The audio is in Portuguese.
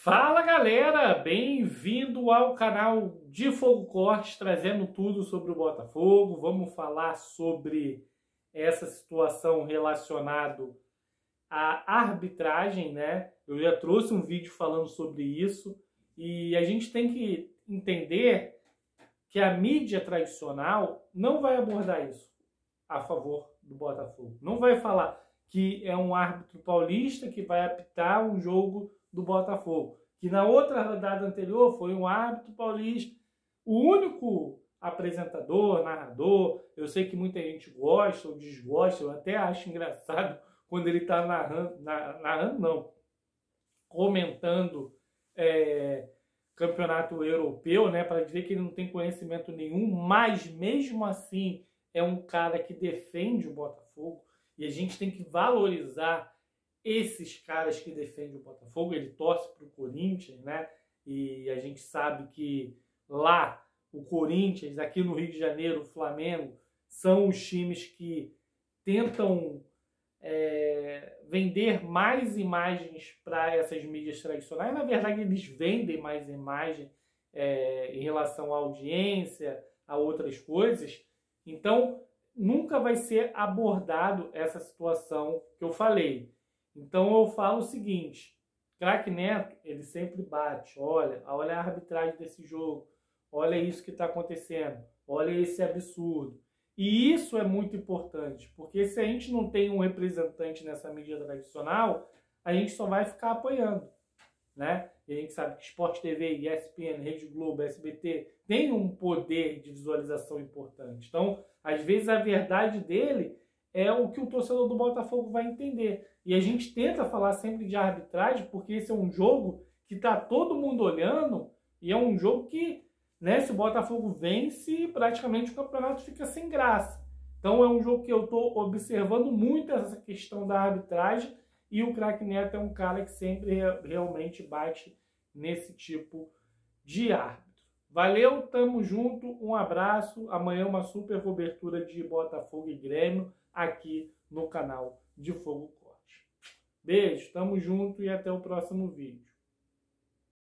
Fala galera, bem-vindo ao canal de Fogo Cortes, trazendo tudo sobre o Botafogo. Vamos falar sobre essa situação relacionada à arbitragem, né? Eu já trouxe um vídeo falando sobre isso e a gente tem que entender que a mídia tradicional não vai abordar isso a favor do Botafogo. Não vai falar que é um árbitro paulista que vai apitar um jogo do Botafogo, que na outra rodada anterior foi um árbitro paulista, o único apresentador, narrador. Eu sei que muita gente gosta ou desgosta, eu até acho engraçado quando ele está comentando campeonato europeu, né, para dizer que ele não tem conhecimento nenhum, mas mesmo assim é um cara que defende o Botafogo e a gente tem que valorizar esses caras que defendem o Botafogo. Ele torce para o Corinthians, né? E a gente sabe que lá o Corinthians, aqui no Rio de Janeiro, o Flamengo, são os times que tentam vender mais imagens para essas mídias tradicionais. Na verdade, eles vendem mais imagem em relação à audiência, a outras coisas. Então, nunca vai ser abordado essa situação que eu falei. Então eu falo o seguinte: Craque Neto, ele sempre bate, olha a arbitragem desse jogo, olha isso que está acontecendo, olha esse absurdo. E isso é muito importante, porque se a gente não tem um representante nessa mídia tradicional, a gente só vai ficar apoiando, né? E a gente sabe que Sport TV, ESPN, Rede Globo, SBT tem um poder de visualização importante. Então, às vezes a verdade dele é o que o torcedor do Botafogo vai entender. E a gente tenta falar sempre de arbitragem, porque esse é um jogo que está todo mundo olhando e é um jogo que, né, se o Botafogo vence, praticamente o campeonato fica sem graça. Então é um jogo que eu estou observando muito essa questão da arbitragem e o Craque Neto é um cara que sempre realmente bate nesse tipo de árbitro. Valeu, tamo junto, um abraço. Amanhã uma super cobertura de Botafogo e Grêmio aqui no canal de Fogo Corte. Beijo, tamo junto e até o próximo vídeo.